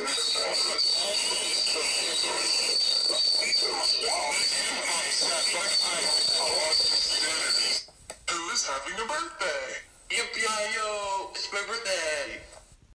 Who's having a birthday? Yippee-yo, it's my birthday.